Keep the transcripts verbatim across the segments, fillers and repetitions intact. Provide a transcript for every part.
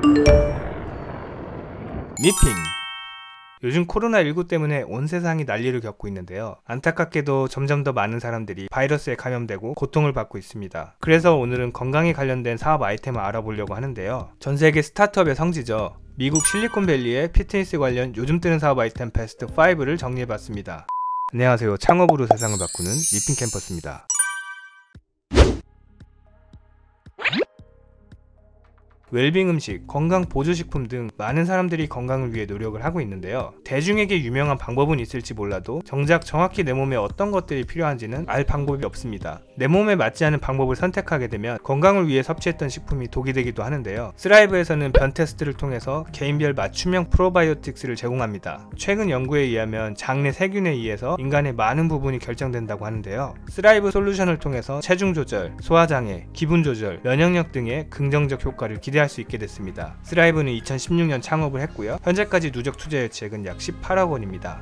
미핑. 요즘 코로나 일구 때문에 온 세상이 난리를 겪고 있는데요. 안타깝게도 점점 더 많은 사람들이 바이러스에 감염되고 고통을 받고 있습니다. 그래서 오늘은 건강에 관련된 사업 아이템을 알아보려고 하는데요. 전세계 스타트업의 성지죠. 미국 실리콘밸리의 피트니스 관련 요즘 뜨는 사업 아이템 베스트 오를 정리해봤습니다. 안녕하세요. 창업으로 세상을 바꾸는 미핑 캠퍼스입니다. 웰빙 음식, 건강 보조식품 등 많은 사람들이 건강을 위해 노력을 하고 있는데요. 대중에게 유명한 방법은 있을지 몰라도 정작 정확히 내 몸에 어떤 것들이 필요한지는 알 방법이 없습니다. 내 몸에 맞지 않은 방법을 선택하게 되면 건강을 위해 섭취했던 식품이 독이 되기도 하는데요. 스라이브에서는 변 테스트를 통해서 개인별 맞춤형 프로바이오틱스를 제공합니다. 최근 연구에 의하면 장내 세균에 의해서 인간의 많은 부분이 결정된다고 하는데요. 스라이브 솔루션을 통해서 체중 조절, 소화장애, 기분 조절, 면역력 등의 긍정적 효과를 기대할 수 있게 됐습니다. 스라이브는 이천십육 년 창업을 했고요. 현재까지 누적 투자 유치액은 약 십팔억 원입니다.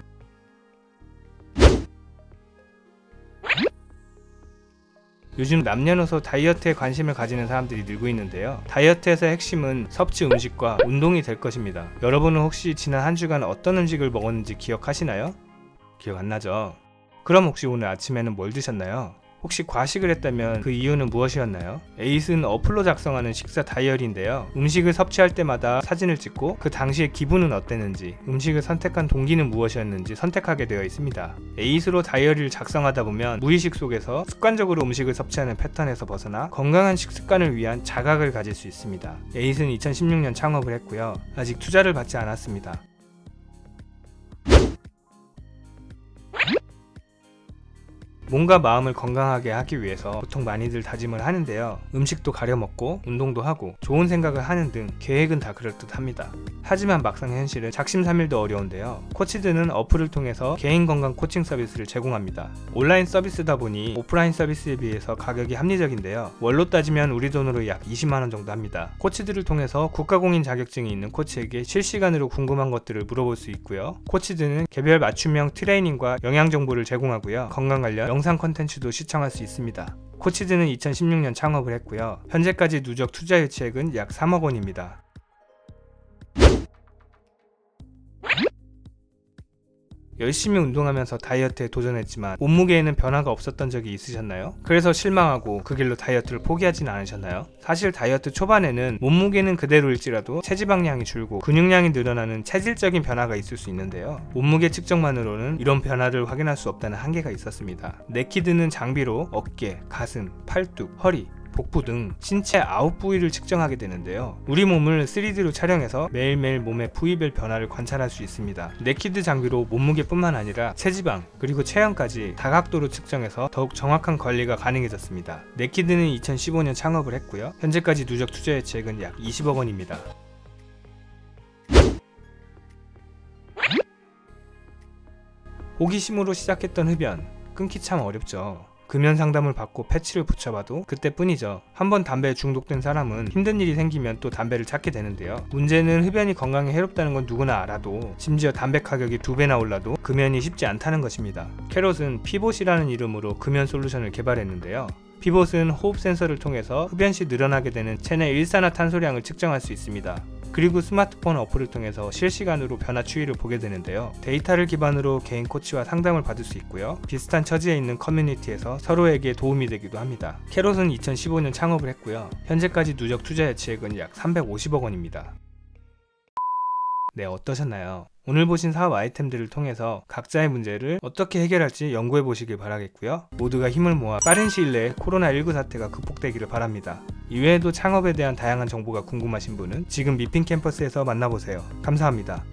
요즘 남녀노소 다이어트에 관심을 가지는 사람들이 늘고 있는데요. 다이어트에서의 핵심은 섭취 음식과 운동이 될 것입니다. 여러분은 혹시 지난 한 주간 어떤 음식을 먹었는지 기억하시나요? 기억 안 나죠? 그럼 혹시 오늘 아침에는 뭘 드셨나요? 혹시 과식을 했다면 그 이유는 무엇이었나요? 에잇은 어플로 작성하는 식사 다이어리인데요. 음식을 섭취할 때마다 사진을 찍고 그 당시의 기분은 어땠는지, 음식을 선택한 동기는 무엇이었는지 선택하게 되어 있습니다. 에잇으로 다이어리를 작성하다 보면 무의식 속에서 습관적으로 음식을 섭취하는 패턴에서 벗어나 건강한 식습관을 위한 자각을 가질 수 있습니다. 에잇은 이천십육 년 창업을 했고요. 아직 투자를 받지 않았습니다. 몸과 마음을 건강하게 하기 위해서 보통 많이들 다짐을 하는데요. 음식도 가려 먹고 운동도 하고 좋은 생각을 하는 등 계획은 다 그럴듯합니다. 하지만 막상 현실은 작심삼일도 어려운데요. 코치드는 어플을 통해서 개인 건강 코칭 서비스를 제공합니다. 온라인 서비스다 보니 오프라인 서비스에 비해서 가격이 합리적인데요. 월로 따지면 우리 돈으로 약 이십만 원 정도 합니다. 코치드를 통해서 국가공인 자격증이 있는 코치에게 실시간으로 궁금한 것들을 물어볼 수 있고요. 코치드는 개별 맞춤형 트레이닝과 영양 정보를 제공하고요. 건강 관련 영상 콘텐츠도 시청할 수 있습니다. 코치드는 이천십육 년 창업을 했고요. 현재까지 누적 투자 유치액은 약 삼억 원입니다. 열심히 운동하면서 다이어트에 도전했지만 몸무게에는 변화가 없었던 적이 있으셨나요? 그래서 실망하고 그 길로 다이어트를 포기하진 않으셨나요? 사실 다이어트 초반에는 몸무게는 그대로일지라도 체지방량이 줄고 근육량이 늘어나는 체질적인 변화가 있을 수 있는데요. 몸무게 측정만으로는 이런 변화를 확인할 수 없다는 한계가 있었습니다. 네키드는 장비로 어깨, 가슴, 팔뚝, 허리, 복부 등 신체 아홉 부위를 측정하게 되는데요. 우리 몸을 쓰리디로 촬영해서 매일매일 몸의 부위별 변화를 관찰할 수 있습니다. 네키드 장비로 몸무게뿐만 아니라 체지방 그리고 체형까지 다각도로 측정해서 더욱 정확한 관리가 가능해졌습니다. 네키드는 이천십오 년 창업을 했고요. 현재까지 누적 투자 유치액은 약 이십억 원입니다. 호기심으로 시작했던 흡연, 끊기 참 어렵죠. 금연 상담을 받고 패치를 붙여봐도 그때뿐이죠. 한번 담배에 중독된 사람은 힘든 일이 생기면 또 담배를 찾게 되는데요. 문제는 흡연이 건강에 해롭다는 건 누구나 알아도 심지어 담배 가격이 두 배나 올라도 금연이 쉽지 않다는 것입니다. 캐롯은 피봇이라는 이름으로 금연 솔루션을 개발했는데요. 피봇은 호흡 센서를 통해서 흡연 시 늘어나게 되는 체내 일산화탄소량을 측정할 수 있습니다. 그리고 스마트폰 어플을 통해서 실시간으로 변화 추이를 보게 되는데요. 데이터를 기반으로 개인 코치와 상담을 받을 수 있고요. 비슷한 처지에 있는 커뮤니티에서 서로에게 도움이 되기도 합니다. 캐롯은 이천십오 년 창업을 했고요. 현재까지 누적 투자 유치액은 약 삼백오십억 원입니다. 네, 어떠셨나요? 오늘 보신 사업 아이템들을 통해서 각자의 문제를 어떻게 해결할지 연구해 보시길 바라겠고요. 모두가 힘을 모아 빠른 시일 내에 코로나 일구 사태가 극복되기를 바랍니다. 이외에도 창업에 대한 다양한 정보가 궁금하신 분은 지금 미핑 캠퍼스에서 만나보세요. 감사합니다.